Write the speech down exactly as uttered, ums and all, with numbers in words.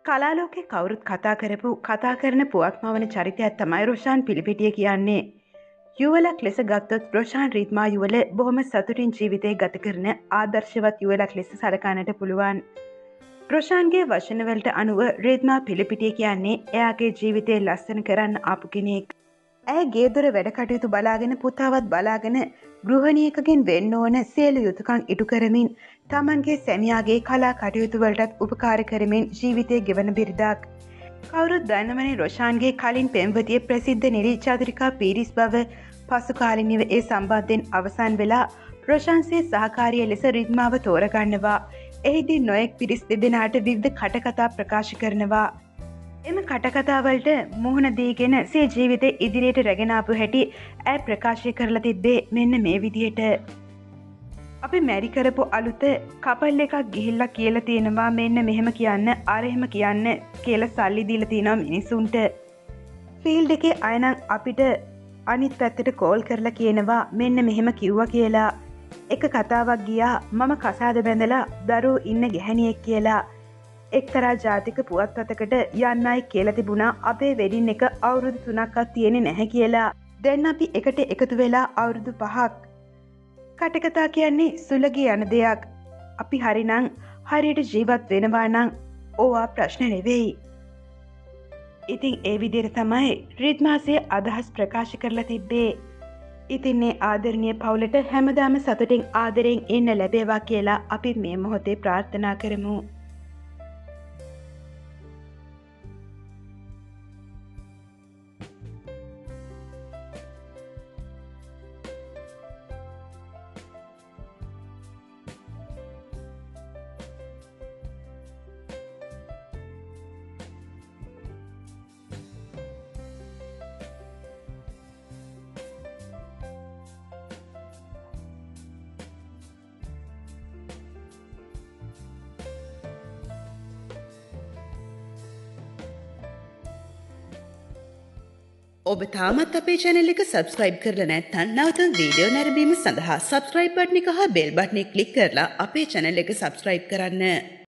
කලාලෝකේ කවුරුත් කතා කරපු කතා කරන පුවත්ම වන චරිතයක් තමයි රොෂාන් පිලිපිටිය කියන්නේ. යුවලක් ලෙස ගත්තොත් රොෂාන් රීත්මා යුවල බොහොම සතුටින් ජීවිතය ගත කරන ආදර්ශවත් යුවලක් ලෙස සලකන්නට පුළුවන්. රොෂාන්ගේ වචනවලට අනුව රීත්මා පිලිපිටිය කියන්නේ එයාගේ ජීවිතය ලස්සන කරන්න ආපු කෙනෙක්. ඇය ගේදොර වැඩ කටයුතු බලාගෙන පුතාවත් බලාගෙන ගෘහණියකගෙන් වෙන්න ඕන සියලු යුතුයකම් ඉටු කරමින් තමන්ගේ සැමියාගේ කලා කටයුතු වලටත් උපකාර කරමින් ජීවිතය ගෙවන බිරිඳක්. කවුරුත් දන්නවනේ රොෂාන්ගේ කලින් පෙම්වතිය ප්‍රසිද්ධ නිලි චතුරිකා පීරිස් බව. පසු කාලිනව ඒ සම්බන්ධයෙන් අවසන් වෙලා රොෂාන්සේ සහකාරිය ලෙස රිද්මාව තෝරගන්නවා. එහිදී නොයෙක් පිරිස් දෙදෙනාට විවිධ කටකතා ප්‍රකාශ කරනවා. එම කටකතාවලට මුහුණ දීගෙන සිය ජීවිතය ඉදිරියට රැගෙන ආපු හැටි ඇය ප්‍රකාශය කරලා තිබ්බේ මෙන්න මේ විදිහට. අපි මැරි කරපු අලුත කපල් එකක් ගිහිල්ලා කියලා තියෙනවා මෙන්න මෙහෙම කියන්න අර එහෙම කියන්න කියලා සල්ලි දීලා තියෙනවා මිනිසුන්ට. ෆීල්ඩ් එකේ අය නම් අපිට අනිත් පැත්තට කෝල් කරලා කියනවා මෙන්න මෙහෙම කිව්වා කියලා. එක කතාවක් ගියා මම කසාද බැඳලා දරුවෝ ඉන්න ගැහණියෙක් කියලා. එක්තරා ජාතික පුවත්පතකට යන්නයි කියලා තිබුණා අපේ වෙඩින් එක අවුරුදු තුනක්වත් තියෙන්නේ නැහැ කියලා. දැන් අපි එකට එකතු වෙලා අවුරුදු පහක්. කටකතා කියන්නේ සුලගේ යන දෙයක්. අපි හරිනම් හරියට ජීවත් වෙනවා නම් ඕවා ප්‍රශ්න නෙවෙයි. ඉතින් ඒ විදිහට තමයි රිද්මාසේ අදහස් ප්‍රකාශ කරලා තිබ්බේ. ඉතින් මේ ආදරණීය පවුලට හැමදාම සතුටින් ආදරෙන් ඉන්න ලැබේවා කියලා අපි මේ මොහොතේ ප්‍රාර්ථනා කරමු. ඔබ තාමත් අපේ channel එක subscribe කරලා නැත්නම් නැවත වීඩියෝ නැරඹීම සඳහා subscribe බටන් එක හා bell බටන් එක click කරලා අපේ channel එක subscribe කරන්න.